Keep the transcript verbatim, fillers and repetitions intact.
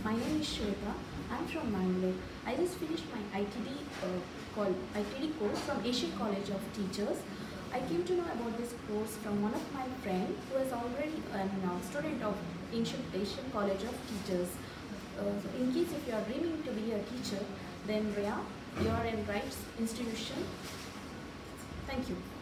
My name is Shweta. I'm from Bangalore. I just finished my I T D uh, call, I T D course from Asian College of Teachers. I came to know about this course from one of my friends who is already a uh, student of Asian, Asian College of Teachers. Uh, so in case if you are dreaming to be a teacher, then Rhea, you are in right institution. Thank you.